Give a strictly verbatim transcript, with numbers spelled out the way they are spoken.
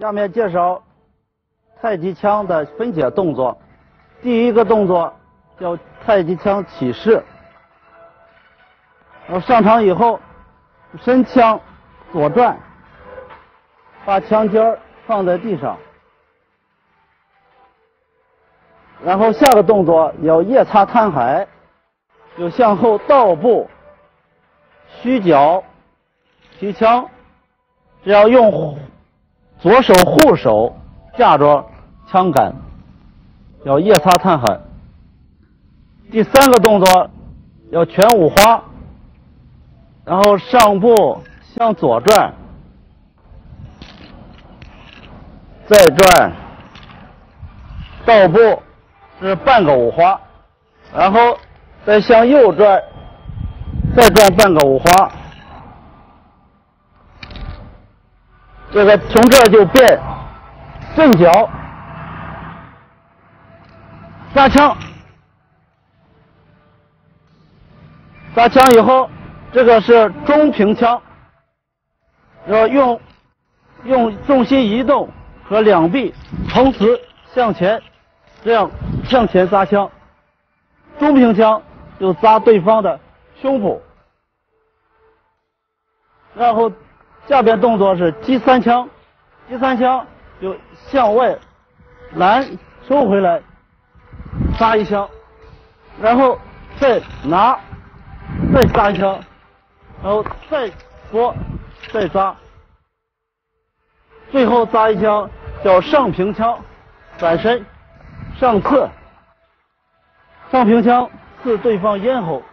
下面介绍太极枪的分解动作。第一个动作叫太极枪起势，然后上场以后，伸枪左转，把枪尖放在地上，然后下个动作要夜叉探海，就向后倒步，虚脚提枪，只要用左手护手架着枪杆，要夜叉探海。第三个动作要拳五花，然后上步向左转，再转，倒步是半个五花，然后再向右转，再转半个五花。这个从这儿就变正脚撒枪，撒枪以后，这个是中平枪，要用用重心移动和两臂同时向前，这样向前撒枪。中平枪就扎对方的胸部，然后下边动作是击三枪，击三枪就向外拦收回来，撒一枪，然后再拿，再撒一枪，然后再拨，再扎，最后扎一枪叫上平枪，转身上刺，上平枪刺对方咽喉。